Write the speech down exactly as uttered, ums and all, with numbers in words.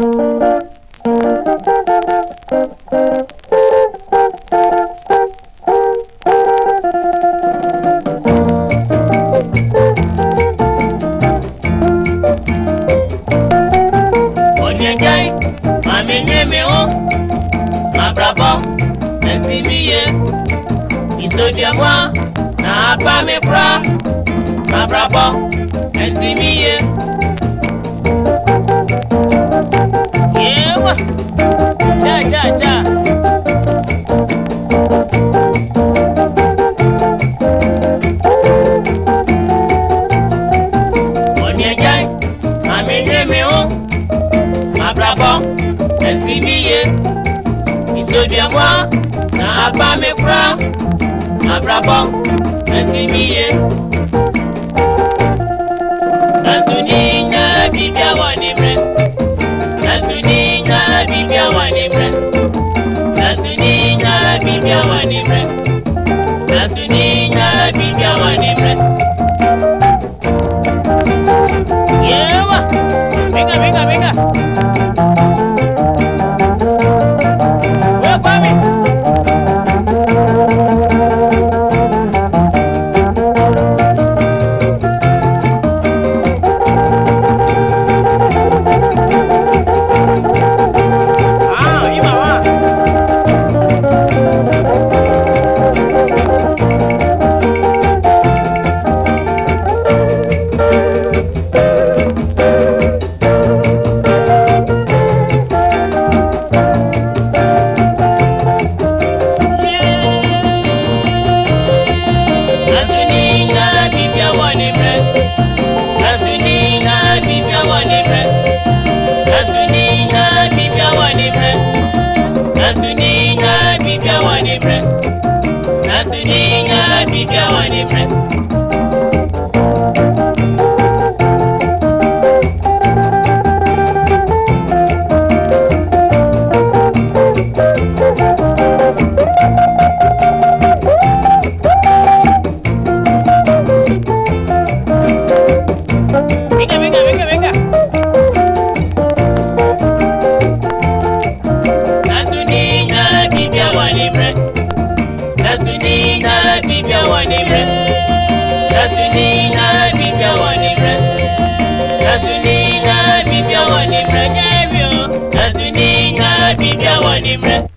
Moi, n'a pas mes bras, ma bravo, ainsi mieux. Yeah, ja, ja, ja. On y est, ma mère, ma bravo, ainsi mieux. Il se dit à moi, n'a pas mes bras. Abrabon, Nasimiye Nasuninya bibia wanibre Nasuninya bibia wanibre Nasuninya bibia wanibre Nasuninya bibia wanibre Yewa Venga, venga, venga Wewe kwami Bibia wani bre